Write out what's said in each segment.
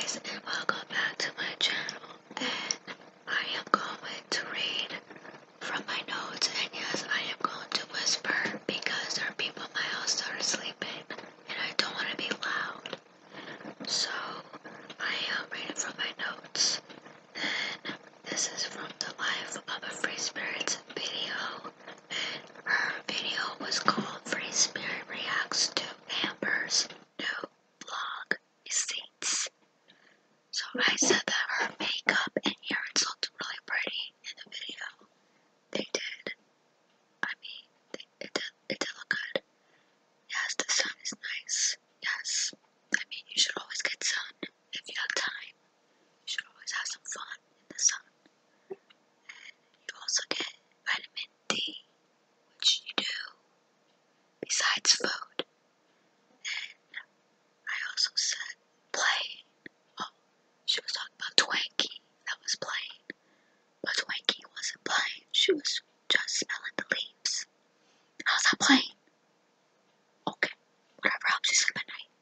guys, and welcome back to my channel. And I am going to read from my notes, and yes, I am going to whisper because there are people in my house that are sleeping and I don't want to be loud. So I am reading from my notes, and this is from the Life of a Free Spirit video, and her video was called Free Spirit Reacts to Amber's new vlog receipts. So I said that her makeup and earrings looked really pretty in the video. They did. I mean, it did look good. Yes, the sun is nice. Yes. I mean, you should always get sun if you have time. You should always have some fun in the sun. And you also get vitamin D, which you do, besides food. And I also said playing. Oh, she was talking about Twinkie that was playing. But Twinkie wasn't playing. She was just smelling the leaves. How's that playing? Okay, whatever helps you sleep at night.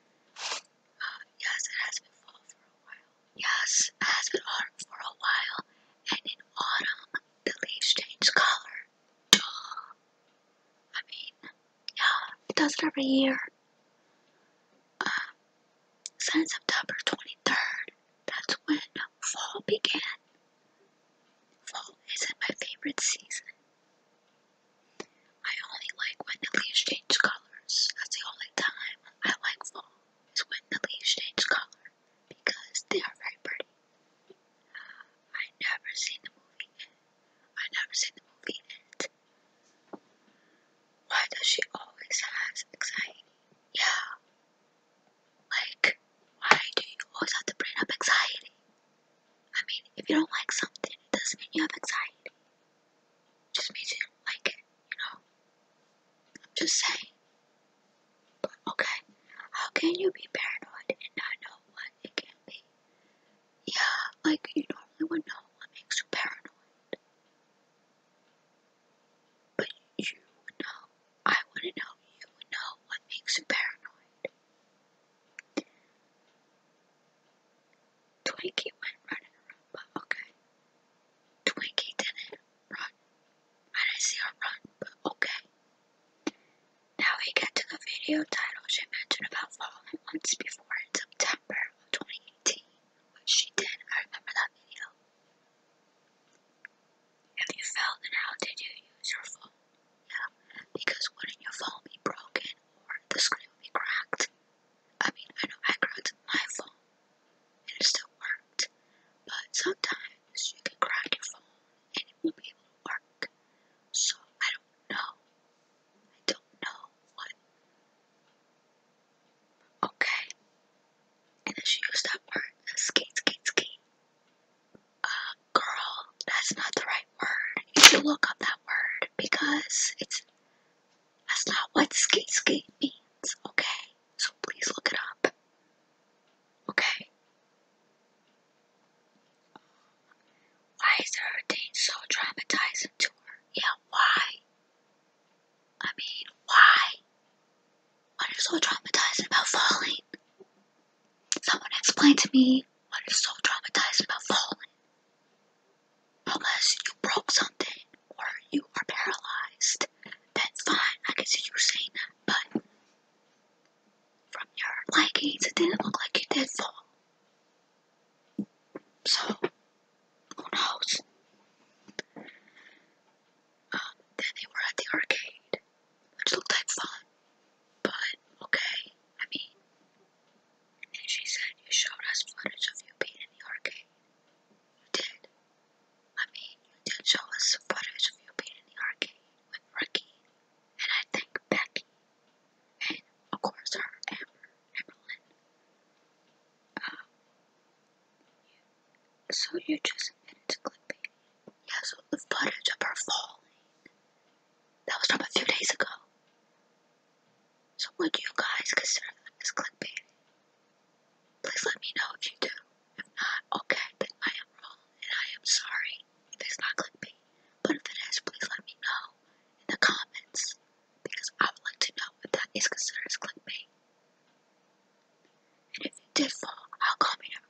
Yes, it has been fall for a while. Yes, it has been autumn for a while. And in autumn, the leaves change color. Duh. I mean, yeah, it does it every year. Since September 23rd, that's when fall began. Fall isn't my favorite season. I only like when the leaves change colors. That's the only time I like fall, is when the leaves change color, because they are very pretty. I never seen the movie in it. Why does she always have anxiety? Yeah. Like, why do you always have to bring up anxiety? I mean, if you don't like something, it doesn't mean you have anxiety. It just means you don't like it, you know? I'm just saying. But okay, how can you be paranoid and not know what it can be? Yeah, like you normally would know what makes you paranoid. But you would know. I wouldn't know. You would know what makes you paranoid. Twinkie went running around, but okay. Twinkie didn't run. I didn't see her run, but okay. Now we get to the video title she mentioned about falling once before in September of 2018, which she did. I remember that video. If you fell, then how did you use your phone? Yeah, because wouldn't your phone be broken or the screen would be cracked? I mean, I know I cracked my phone and it still worked, but sometimes you can crack your phone and it won't be able to work. So I don't know. What. Okay. And then she used that word, skate. Girl, that's not the right word. You should look up that word because that's not what skate means, okay? So please look it up. Okay? Why is her routine so traumatizing to her? Yeah, why? I mean, why? What is so traumatizing about falling? Someone explain to me what is so traumatizing about falling. Unless you broke something or you are paralyzed, that's fine. I can see you saying that, but from your leggings, it didn't look like you did fall. So, who knows? Then they were at the arcade, which looked like fun, but okay. I mean, and she said you showed us footage of you being in the arcade. You did. I mean, you did show us footage of you being in the arcade with Ricky, and I think Becky, and of course her, Amberlynn. So you just admitted to clickbait. Yeah, so the footage of her falling, that was from a few days ago. So would you guys consider that as clickbait? Please let me know if you do. If not, okay, then I am wrong, and I am sorry if it's not clickbait. But if it is, please let me know in the comments, because I would like to know if that is considered as clickbait. And if you did fall, how come you never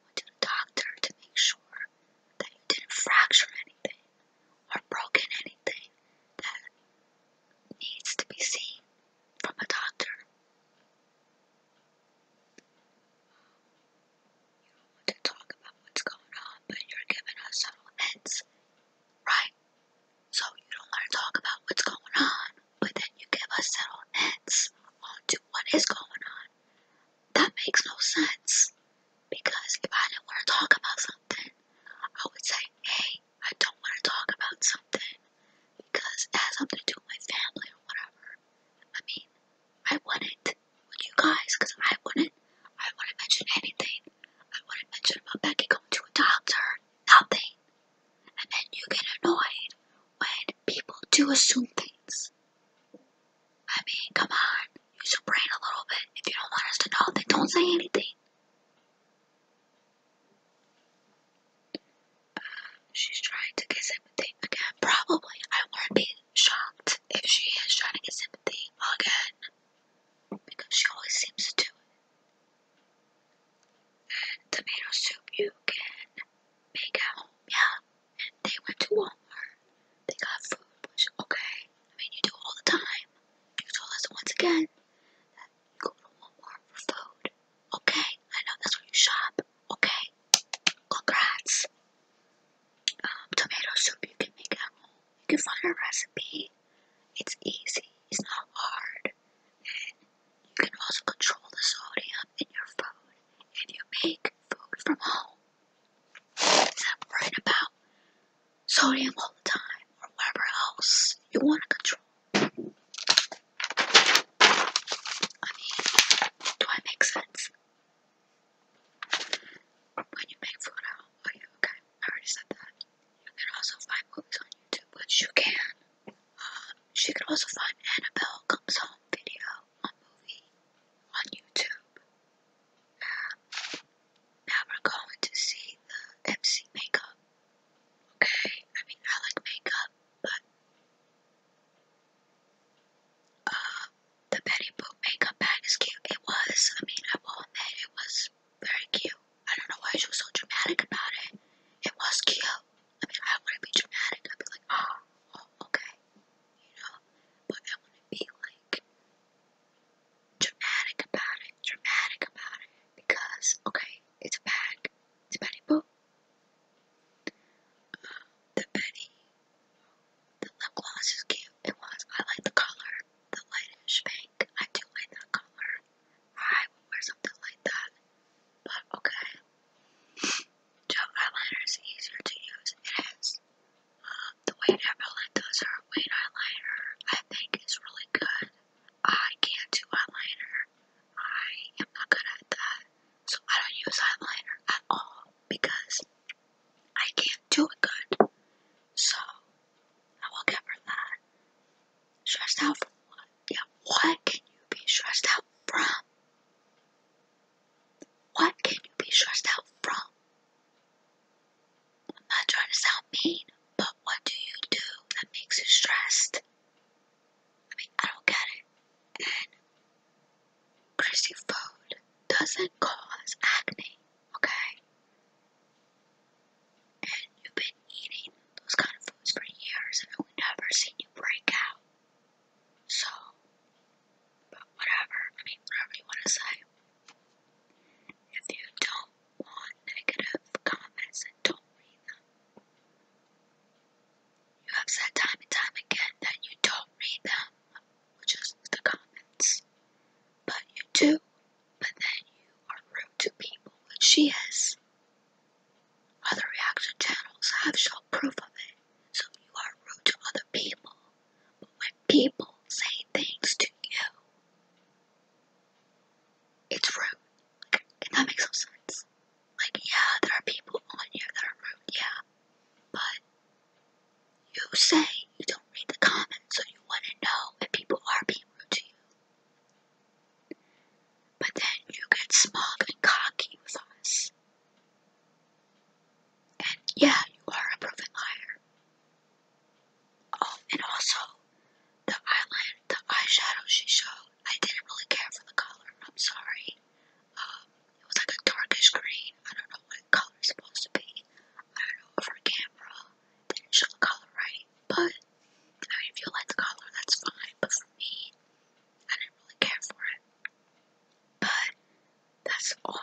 makes no sense. Because if I didn't want to talk about something, I would say, hey, I don't want to talk about something because it has something to do with my family or whatever. I mean, I wouldn't with you guys because I wouldn't mention anything. I wouldn't mention about Becky going to a doctor. Nothing. And then you get annoyed when people do assume things. I mean, come on. Use your brain a little bit. If you don't want us to know, then don't say anything. She's trying to get sympathy again. Probably. I wouldn't be shocked if she is trying to get sympathy again. Because she always seems to do it. And tomato soup you can make at home. Yeah. And they went to Walmart. They got food, which, okay. I mean, you do all the time. You told us once again that you go to Walmart for food. Okay. I know that's where you shop. Okay. Congrats. Tomato soup you can make at home. You can find a recipe. It's easy. It's not hard. And you can also control the sodium in your food if you make food from home. Instead of worrying about sodium all the time or whatever else you want to control. I mean, do I make sense? When you make food at home, are you okay? I already said that. You can also find movies on YouTube, which you can. She could also find Annabelle Comes Home video on movie on YouTube. Now we're going to see the MC makeup. Okay, I mean, I like makeup, but the Betty Boop makeup bag is cute. It was, I mean, I will admit, it was very cute. I don't know why she was so dramatic about it. It was cute. I mean, I wouldn't be dramatic. I'd be like, oh, okay, you know, but I wouldn't be like dramatic about it, because, okay, it's a bag. It's Betty Boop. The lip gloss is cute. It was. I like the color. The lightish pink. I do like that color. I would wear something like that. But okay. Gel eyeliner is easier to use. It is. The way Amberlynn does her winged eyeliner, I think is really good. I can't do eyeliner. I am not good at that. So I don't use eyeliner at all because I can't do it good. So I will give her that. Stressed out from what? Yeah, what can you be stressed out from? What can you be stressed out from? I'm not trying to sound mean, but what do you do that makes you stressed? I mean, I don't get it. And Christy food doesn't cause acne, okay? And you've been eating those kind of foods for years and we've never seen you break out. So, but whatever. I mean, whatever you want to say. If you don't want negative comments, then don't read them. You have said time and time again that you don't read them, which is the comments. But you do. But then you are rude to people, which she is. Other reaction channels have shown proof of it. So you are rude to other people. But when people say things to you, it's rude. Like, that makes no sense. Like, yeah, there are people on here that are rude, yeah. But you say you don't read the comments, so you wouldn't know if people are being rude to you. But then you get smug and cocky with us. And yeah, you are a proven liar. Oh, and also, the eyeshadow she showed, I didn't really care for the color. I'm sorry. It was like a darkish green. I don't know what color it's supposed to be. I don't know if her camera didn't show the color right. But, I mean, if you like the color, that's fine. But for me, I didn't really care for it. But that's all